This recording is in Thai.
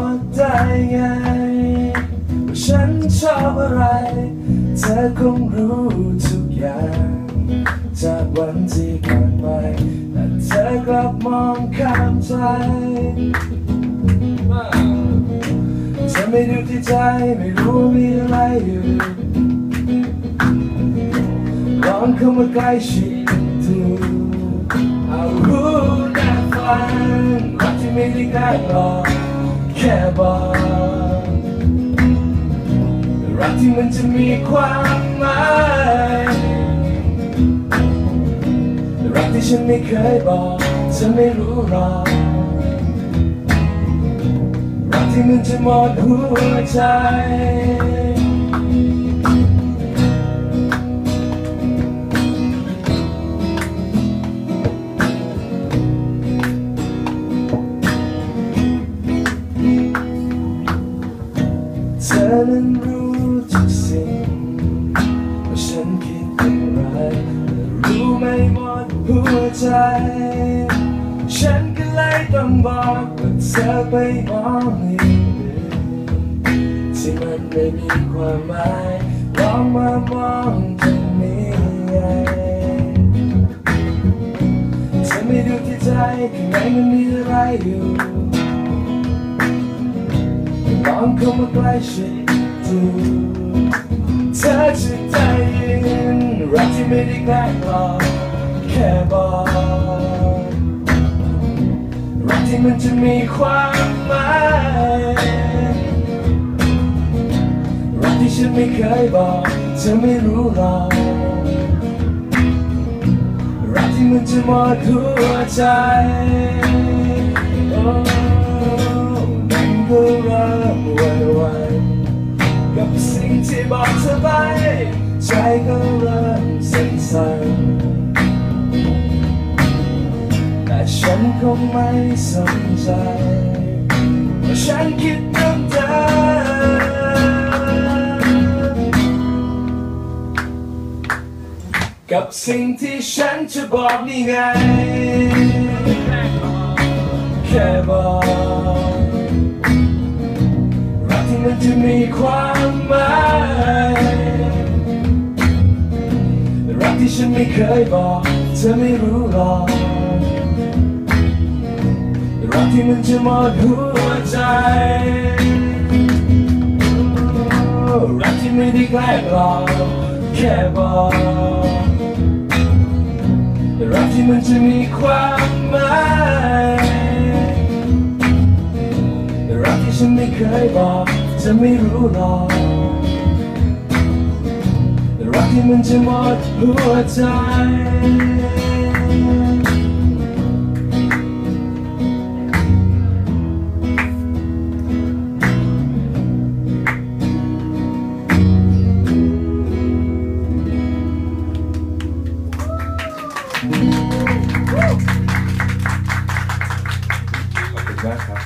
ดได้ไงว่าฉันชอบอะไรเธอคงรู้ทุกอย่างจากวันที่ผ่านไปแต่เธอกลับมองข้ามใจเธอไม่ดูที่ใจไม่รู้มีอะไรอยู่ลองเข้ามาใกล้ชิดดูเอารู้น่าฟังรักที่ไม่ได้แกล้งหลอกแค่บอกรักที่มันจะมีความหมายรักที่ฉันไม่เคยบอกเธอไม่รู้หรอกรักที่มันจะหมดหัวใจเธอนั้นรู้ทุกสิ่งว่าฉันคิดอะไรรู้ไม่หมดหัวใจฉันก็เลยต้องบอกว่าเธอไปมองอย่างอื่นที่มันไม่มีความหมายลองมามองตรงนี้เธอไม่ดูที่ใจข้างในมันมีอะไรอยู่ลองเข้ามาใกล้ชิดดูเธอจะได้ยินรักที่ไม่ได้แกล้งหลอกแค่บอกรักที่มันจะมีความหมายรักที่ฉันไม่เคยบอกเธอไม่รู้หรอกรักที่มันจะหมดหัวใจมันก็เริ่มหวั่นไหวกับสิ่งที่บอกเธอไปใจก็เริ่มสั่นแต่ฉันคงไม่สนใจเพราะฉันคิดเรื่องเธอกับสิ่งที่ฉันจะบอกนี่ไงแค่บอกรักที่มันจะมีความหมายรักที่ฉันไม่เคยบอกเธอไม่รู้หรอกรักที่มันจะหมดหัวใจรักที่ไม่ได้แกล้งหลอกแค่บอกรักที่มันจะมีความหมายรักที่ฉันไม่เคยบอกเธอไม่รู้หรอกรักที่มันจะหมดหัวใจขอบคุณมากครับ